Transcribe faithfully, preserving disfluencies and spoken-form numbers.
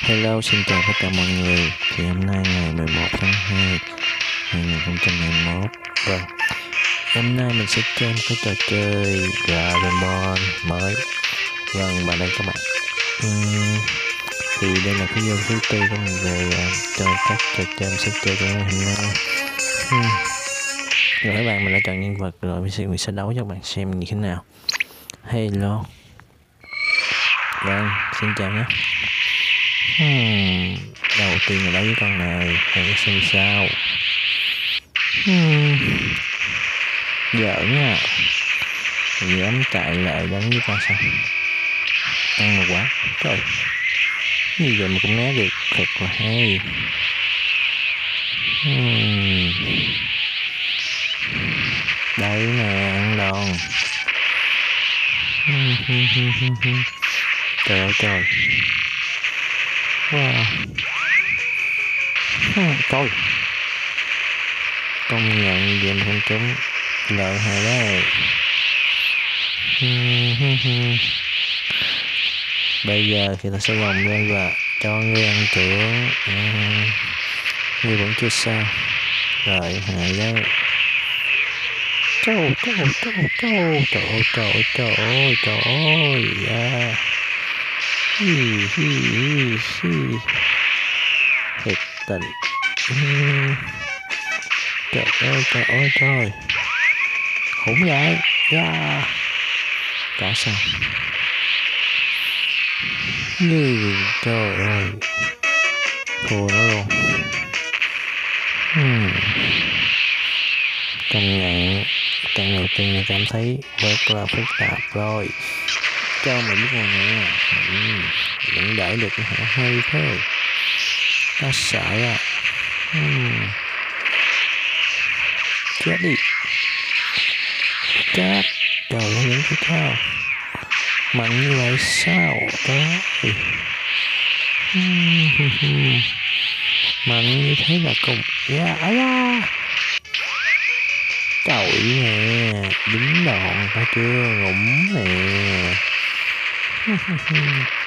Hello, xin chào tất cả mọi người. Thì hôm nay ngày mười một tháng hai hai nghìn không trăm hai mươi mốt. Vâng, hôm nay mình sẽ chơi một cái trò chơi Dragon Ball mới. Vâng, và đây các bạn. Uhm, thì đây là cái video thứ tư của mình về uh, chơi các trò chơi mình sẽ chơi trong ngày hôm nay. Uhm. Rồi các bạn, mình đã chọn nhân vật rồi, mình sẽ, mình sẽ đấu cho các bạn xem như thế nào. Hello. Vâng, xin chào nhé. Hmm, đầu tiên là đấu với con này, thử xem sao. Hmm, giỡn à, dám chạy lại đánh với con sao? Ăn một quả, trời, như vậy mà cũng né được, thật là hay. Hmm, đấy nè, ăn đòn. Trời ơi trời, wow. Coi, công nhận game không trúng, lợi hại đấy. Bây giờ thì ta sẽ gồng lên và cho ngươi ăn trưởng. Ngươi vẫn chưa sao, lợi hại đấy. Trời trời trời trời trời trời trời ơi trời ơi yeah. Hi hi hi thiệt tình. Trời ơi trời ơi trời, khủng vậy yeah. Cả sao như trời ơi, thua nó luôn. hmm. Công nhận trận đầu tiên cảm thấy rất là phức tạp rồi. Cho mình biết rồi nè, ừ. vẫn đỡ được hả, hay thế, ta sợ à. hmm. Chết đi, chết, trời ơi những cái thao mạnh như vậy sao đó. Mạnh như thế là cùng yeah, ấy da. Trời nè, dính đòn phải chưa, ngủm nè.